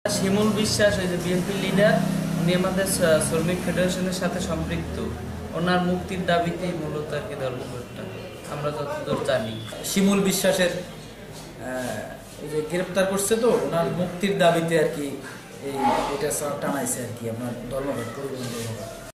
শিমুল বিশ্বাস ওই যে BNP leader, উনি আমাদের শ্রমিক ফেডারেশনের সাথে সম্পৃক্ত। ওনার মুক্তির দাবিতেই মূলত আর কি ধর্মঘটটা, আমরা যতদূর জানি। শিমুল বিশ্বাসের এই যে গ্রেপ্তার করছে, তো ওনার মুক্তির দাবিতে আর কি এটা টানাইছে আর কি আপনার ধর্মঘট, পরিবহন ধর্মঘট।